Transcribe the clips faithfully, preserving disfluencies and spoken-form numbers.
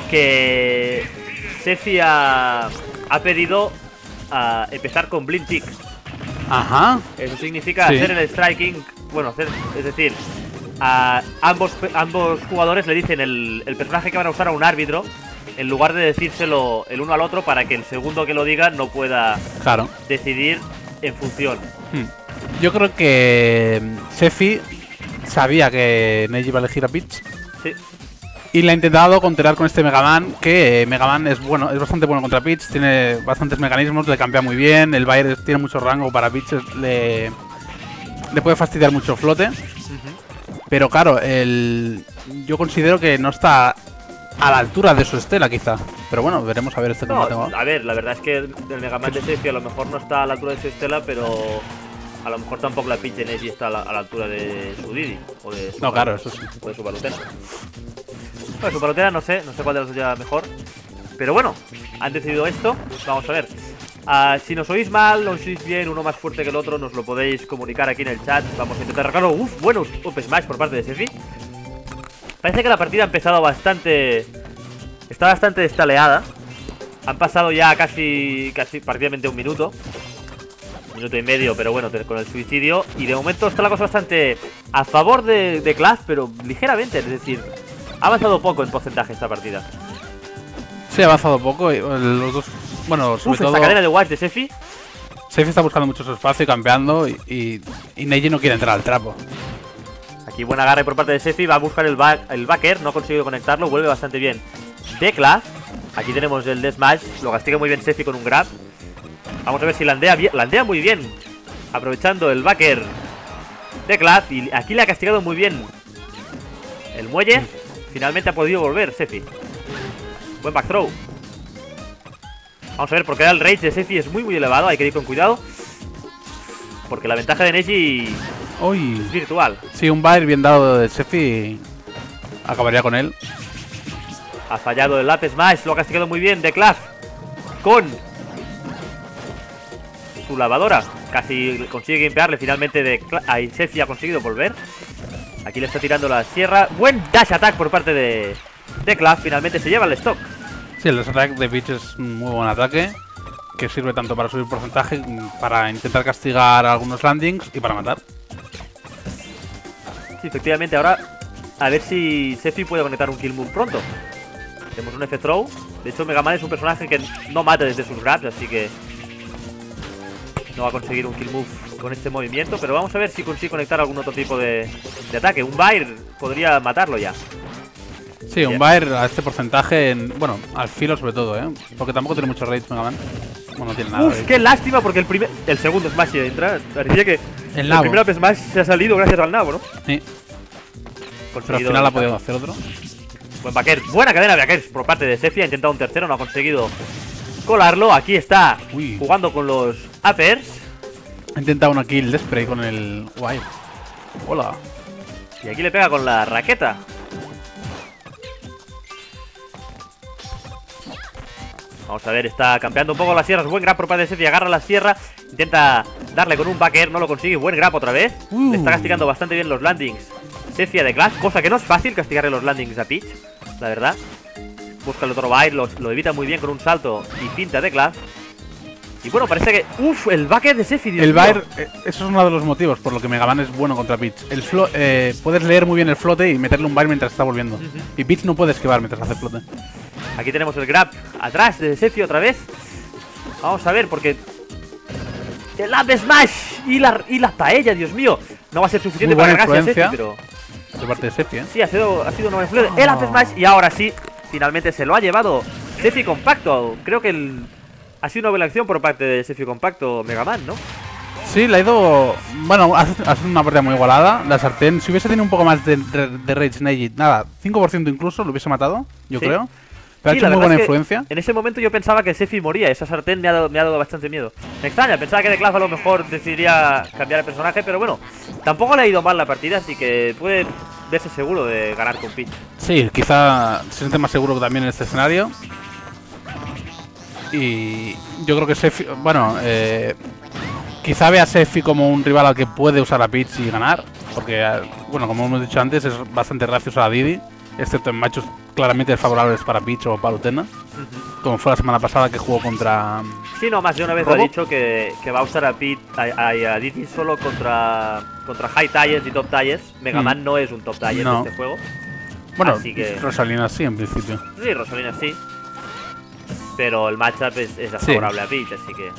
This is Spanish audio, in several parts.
que Sefi ha, ha pedido a empezar con Blind Pick. Ajá. Eso significa Sí. hacer el striking. Bueno, hacer, es decir, a ambos, ambos jugadores le dicen el, el personaje que van a usar a un árbitro, en lugar de decírselo el uno al otro, para que el segundo que lo diga no pueda Claro. decidir en función. Hmm. Yo creo que Sefi sabía que Neji iba a elegir a Peach Sí. y le ha intentado conterar con este Mega Man, que eh, Mega Man es bueno, es bastante bueno contra Peach, tiene bastantes mecanismos, le cambia muy bien, el Bayer tiene mucho rango para Peach, es- le, le puede fastidiar mucho el flote, Ujú. pero claro, el, yo considero que no está a la altura de su estela quizá, pero bueno, veremos a ver este No, combate. a ver, la verdad es que el Mega Man de Sefi a lo mejor no está a la altura de su Estela, pero a lo mejor tampoco la Peach de Neji está a la, a la altura de su Didi. O de su No, claro, eso sí. O de su Palutena. Bueno, su Palutena no sé, no sé cuál de los dos lleva mejor. Pero bueno, han decidido esto. Vamos a ver. Ah, si nos oís mal o os oís bien, uno más fuerte que el otro, nos lo podéis comunicar aquí en el chat. Vamos a intentar arreglarlo. Uf, bueno, up smash por parte de Sefi. Parece que la partida ha empezado bastante... Está bastante estaleada. Han pasado ya casi, casi prácticamente un minuto. Un minuto y medio, pero bueno, con el suicidio. Y de momento está la cosa bastante a favor de, de Clash, pero ligeramente. Es decir, ha avanzado poco en porcentaje esta partida. Sí, ha avanzado poco y eh, los dos, bueno, sobre Uf, todo esta cadena de Watch de Sefi. Sefi está buscando mucho su espacio y campeando y, y, y Neji no quiere entrar al trapo. Aquí buen agarre por parte de Sefi. Va a buscar el, back, el backer. No ha conseguido conectarlo. Vuelve bastante bien de Clash. Aquí tenemos el Deathmatch. Lo castiga muy bien Sefi con un grab. Vamos a ver si landea bien. Landea muy bien. Aprovechando el backer de Clash. Y aquí le ha castigado muy bien el muelle. Finalmente ha podido volver Sefi. Buen back throw. Vamos a ver, porque ahora el rage de Sefi es muy muy elevado. Hay que ir con cuidado, porque la ventaja de Neji Uy. es virtual. Sí, un baile bien dado de Sefi acabaría con él. Ha fallado el Up Smash. Lo ha castigado muy bien de Clash con su lavadora. Casi consigue gimpearle finalmente de Cla Ahí Sefi ha conseguido volver. Aquí le está tirando la sierra. Buen dash attack por parte de, de Clash. Finalmente se lleva el stock. Sí, el attack de Peach es un muy buen ataque, que sirve tanto para subir porcentaje, para intentar castigar algunos landings y para matar. Sí, efectivamente, ahora a ver si Sefi puede conectar un kill move pronto. Tenemos un F throw. De hecho, Mega Man es un personaje que no mata desde sus grabs, así que no va a conseguir un kill move con este movimiento. Pero vamos a ver si consigue conectar algún otro tipo de, de ataque. Un Bair podría matarlo ya. Sí, un Bair a este porcentaje, en, bueno, al filo sobre todo, ¿eh? Porque tampoco tiene mucho rage Mega Man. Bueno, no tiene nada. Uf, rage. qué lástima, porque el primer el segundo Smash entra. Parecía que El el nabo. primer Up Smash se ha salido gracias al nabo, ¿no? Sí, pero al Conseguido final ha evitar. podido hacer otro. Buen backer. Buena cadena de backers por parte de Sefi. Ha intentado un tercero, no ha conseguido colarlo. Aquí está Uy. jugando con los uppers. Ha intentado una kill de spray con el Wire. Hola. Y aquí le pega con la raqueta. Vamos a ver, está campeando un poco las sierras. Buen grab por parte de Sefi. Agarra la sierra. Intenta darle con un backer. No lo consigue. Buen grab otra vez. Uh. Le está castigando bastante bien los landings Sefi de Clash. Cosa que no es fácil castigarle los landings a Peach, la verdad. Busca el otro baile. Lo, lo evita muy bien con un salto y pinta de Clash. Y bueno, parece que... Uf, el backer de Sefi. Dios El mío. Bair, eh, eso es uno de los motivos por lo que Mega Man es bueno contra Peach. El flo eh, puedes leer muy bien el flote y meterle un Bair mientras está volviendo. Ujú. Y Peach no puede esquivar mientras hace flote. Aquí tenemos el grab atrás de Sefi otra vez. Vamos a ver, porque el Up Smash y la, y la paella, Dios mío. No va a ser suficiente Muy para buena cargarse a Sefi, influencia. pero De parte de Sefi, ¿eh? sí, ha sido, ha sido una buena influencia. El Up Smash y ahora sí, finalmente se lo ha llevado Sefi Compacto. Creo que el, ha sido una buena acción por parte de Sefi Compacto Mega Man, ¿no? Sí, le ha ido... Bueno, ha ha sido una partida muy igualada. La sartén, si hubiese tenido un poco más de, de, de Rage Neji, nada, cinco por ciento incluso, lo hubiese matado, yo Sí. creo. Pero Sí, ha hecho la muy verdad buena es que influencia. En ese momento yo pensaba que Sefi moría. Esa sartén me ha dado, me ha dado bastante miedo. Me extraña, pensaba que de Clash a lo mejor decidiría cambiar el personaje, pero bueno, tampoco le ha ido mal la partida, así que puede verse seguro de ganar con Peach. Sí, quizá se siente más seguro también en este escenario. Y yo creo que Sefi... Bueno, eh, quizá vea a Sefi como un rival al que puede usar a Peach y ganar. Porque, eh, bueno, como hemos dicho antes, es bastante reacio a Didi. Excepto en machos claramente desfavorables para Peach o para Utena. Uh-huh. Como fue la semana pasada que jugó contra... Sí, no, más de una vez ¿Robo? lo ha dicho que, que va a usar a Pete, a, a, a Didi solo contra, contra High Tires y Top Tires. Mega Man Mm. no es un Top Tire No. de este juego. Bueno, Así que- Rosalina sí, en principio. Sí, Rosalina sí. Pero el matchup es, es Sí. favorable a Peach, así que...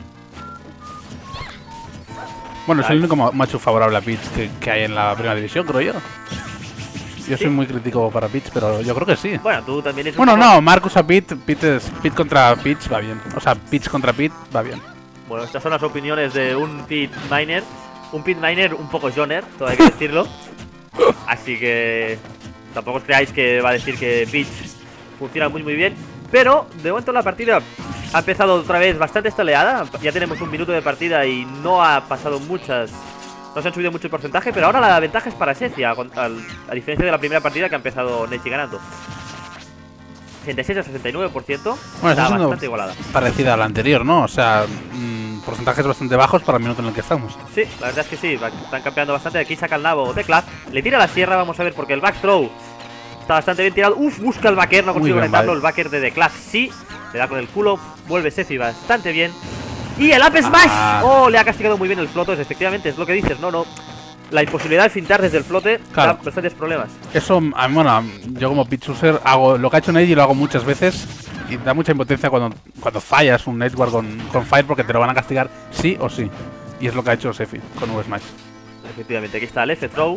Bueno, es Vale. el único ma- macho favorable a Peach que, que hay en la primera división, creo yo. Yo ¿Sí? soy muy crítico para Peach, pero yo creo que sí. Bueno, tú también es un Bueno, poco- no, Marcus a Pete, Pete, es, Pete contra Peach va bien. O sea, Peach contra Pete va bien. Bueno, estas son las opiniones de un Pit Miner. Un Pit Miner un poco joner, todo hay que decirlo. Así que tampoco os creáis que va a decir que Peach funciona muy muy bien. Pero de momento la partida ha empezado otra vez bastante estaleada. Ya tenemos un minuto de partida y no ha pasado muchas... No se han subido mucho el porcentaje, pero ahora la ventaja es para Secia, con- al- a diferencia de la primera partida que ha empezado Nechi ganando. sesenta y seis a sesenta y nueve por ciento. Bueno, Está está siendo bastante igualada. parecida a la anterior, ¿no? O sea, mmm, porcentajes bastante bajos para el minuto en el que estamos. Sí, la verdad es que sí, va- están campeando bastante. Aquí saca el nabo de Clap, le tira la sierra, vamos a ver, porque el back throw está bastante bien tirado. Uf, busca el backer, no consigue bien, conectarlo. vale. El backer de The Clap sí, le da con el culo, vuelve Sefi bastante bien. Y el up smash, Ah. oh, le ha castigado muy bien el floto, efectivamente, es lo que dices, no, no. La imposibilidad de fintar desde el flote Claro. da bastantes problemas. Eso, a mí, bueno, yo como pitch user hago lo que ha hecho Neji, lo hago muchas veces y da mucha impotencia cuando, cuando fallas un network con, con Fire porque te lo van a castigar sí o sí. Y es lo que ha hecho Sefi con V Smash. Efectivamente, aquí está el F throw.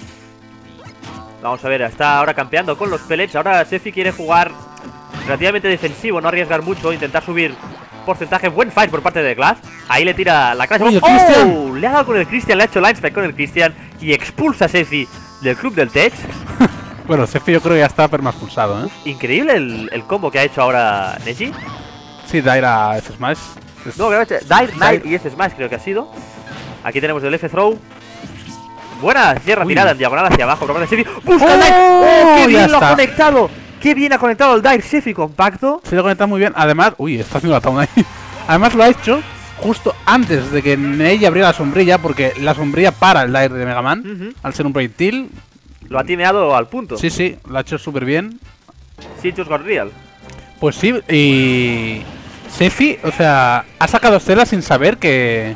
Vamos a ver, está ahora campeando con los pellets. Ahora Sefi quiere jugar relativamente defensivo, no arriesgar mucho, intentar subir porcentaje. Buen fight por parte de Glass. Ahí le tira la clase. Uy, el ¡Oh! Christian. Le ha dado con el Christian, le ha hecho line spike con el Christian y expulsa a Sefi del club del Tech. Bueno, Sefi yo creo que ya está permaspulsado, ¿eh? Increíble el, el combo que ha hecho ahora Neji. Sí, Daira F Smash. Es- No, creo que Dire, Knight Dire. y ese Smash creo que ha sido. Aquí tenemos el F throw. Buena sierra Uy. tirada en diagonal hacia abajo por parte de Sefi. ¡Busca ¡Oh! el Dire! ¡Oh, qué Ya bien lo ha está. conectado! ¡Qué bien ha conectado el Dire Sefi compacto! Se lo conecta muy bien. Además, uy, está haciendo la tauna ahí. Además lo ha hecho justo antes de que Neji abriera la sombrilla, porque la sombrilla para el Dire de Mega Man, Ujú. al ser un proyectil. Lo ha timeado al punto. Sí, sí, lo ha hecho súper bien. Sí, just got real. Pues sí, y Sefi, o sea, ha sacado Estela sin saber que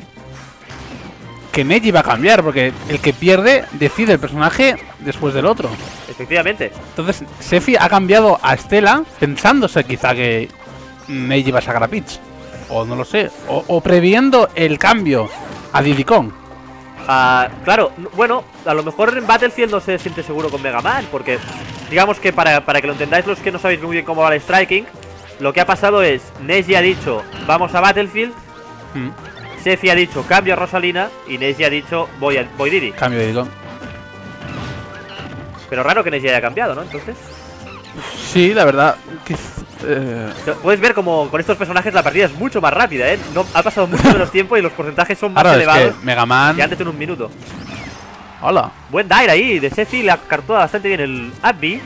que Neji va a cambiar, porque el que pierde decide el personaje después del otro. Efectivamente. Entonces, Sefi ha cambiado a Estela pensándose quizá que Neji va a sacar a Peach. O no lo sé, o, o previendo el cambio a Diddy Kong. Ah, claro, n- bueno, a lo mejor en Battlefield no se siente seguro con Mega Man, porque digamos que para, para que lo entendáis los que no sabéis muy bien cómo va el striking, lo que ha pasado es, Neji ha dicho, vamos a Battlefield, Mm, Sefi ha dicho, cambio a Rosalina, y Neji ha dicho, voy a voy Diddy. cambio de Diddy Kong. Pero raro que Neji haya cambiado, ¿no? Entonces, Sí, la verdad. Que, eh, puedes ver como con estos personajes la partida es mucho más rápida, ¿eh? No, ha pasado mucho menos tiempo y los porcentajes son más ahora es elevados que Mega Man. que antes en un minuto. Hola. Buen Dire ahí de Sefi, le ha cartado bastante bien el up B.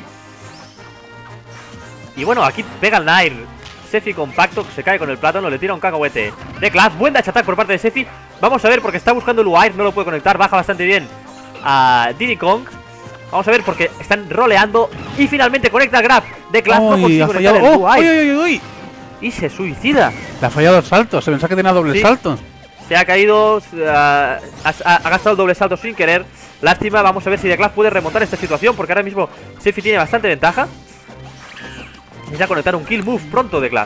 Y bueno, aquí pega el Nair. Sefi compacto, se cae con el plátano, le tira un cacahuete de Clash. Buen dash attack por parte de Sefi. Vamos a ver porque está buscando el Wire, no lo puede conectar, baja bastante bien a Diddy Kong. Vamos a ver porque están roleando y finalmente conecta el grab de Clash. No Uy, consigue ha conectar fallado. el Oh, uy, Wire uy, uy, uy. y se suicida. Le ha fallado el salto. Se pensaba que tenía doble Sí. salto. Se ha caído, uh, ha, ha- ha gastado el doble salto sin querer. Lástima, vamos a ver si The Clash puede remontar esta situación, porque ahora mismo Sefi tiene bastante ventaja. Necesita conectar un kill move pronto The Clash.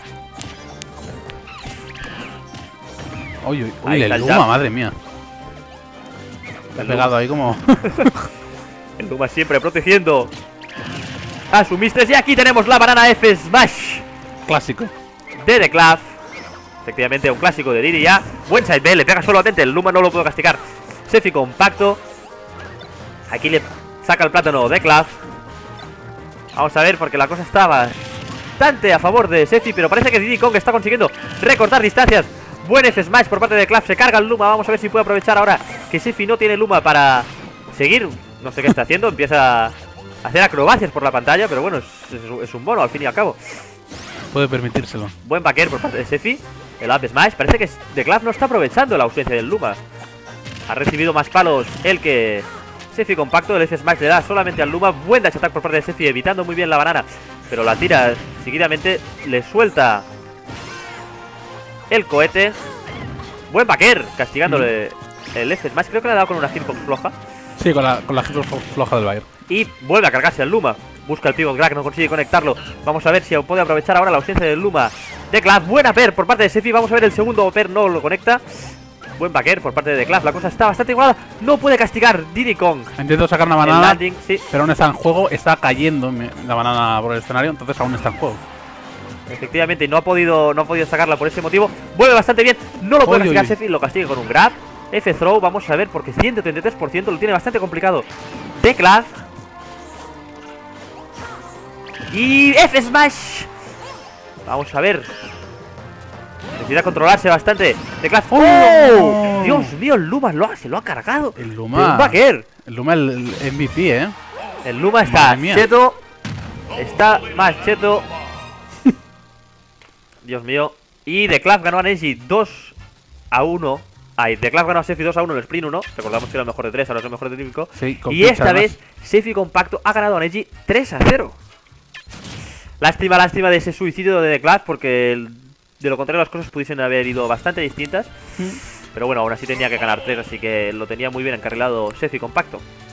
Uy, uy, uy, Ahí el está el Luma, jab. madre mía. Le ha El pegado ahí como. El Luma siempre protegiendo a su mistress. Y aquí tenemos la banana F Smash Clásico. de The Clash. Efectivamente, un clásico de Diddy ya. Buen side B, le pega solamente. El Luma no lo puedo castigar. Sefi compacto. Aquí le saca el plátano de Clash. Vamos a ver, porque la cosa está bastante a favor de Sefi, pero parece que Diddy Kong está consiguiendo recortar distancias. Buen F Smash por parte de Clash. Se carga el Luma. Vamos a ver si puede aprovechar ahora que Sefi no tiene Luma para seguir. No sé qué está haciendo. Empieza a hacer acrobacias por la pantalla, pero bueno, es, es- es un mono al fin y al cabo. Puede permitírselo. Buen backer por parte de Sefi. El up smash. Parece que The Clash no está aprovechando la ausencia del Luma. Ha recibido más palos el que Sefi compacto, el F-Smash le da solamente al Luma. Buen dash attack por parte de Sefi, evitando muy bien la banana, pero la tira seguidamente, le suelta el cohete. Buen backer, castigándole mm. el F-Smash. Creo que le ha dado con una hitbox floja. Sí, con la, con la hitbox floja del Bayer. Y vuelve a cargarse al Luma. Busca el pivot Grab, no consigue conectarlo. Vamos a ver si puede aprovechar ahora la ausencia del Luma de Clav. Buena per por parte de Sefi. Vamos a ver el segundo per, no lo conecta. Buen backer por parte de Clav. La cosa está bastante igualada. No puede castigar Diddy Kong. Intento sacar una banana, landing, sí. pero aún está en juego. Está cayendo la banana por el escenario, entonces aún está en juego. Efectivamente, y no ha podido, no ha podido sacarla por ese motivo. Vuelve bastante bien. No lo puede Oy, castigar oy. Sefi. Lo castiga con un grab. F-throw, vamos a ver, porque ciento treinta y tres por ciento lo tiene bastante complicado de Clav. Y F-Smash. Vamos a ver. Necesita controlarse bastante de Clav. ¡Oh! ¡Oh! Dios mío, el Luma lo ha, se lo ha cargado. El De Luma. un backer. El Luma, el, el M V P, ¿eh? El Luma está Madre mía. cheto. Está más cheto. Dios mío. Y The Clav ganó a Neji dos a uno. Ay, The Clav ganó a Sefi dos a uno en el sprint uno. Recordamos que era el mejor de tres, ahora es el mejor de cinco. Sí, con y esta además. vez Sefi Compacto ha ganado a Neji tres a cero. Lástima, lástima de ese suicidio de The Clav, porque el, de lo contrario las cosas pudiesen haber ido bastante distintas. Mm. Pero bueno, aún así tenía que ganar tres, así que lo tenía muy bien encarrilado Sefi Compacto.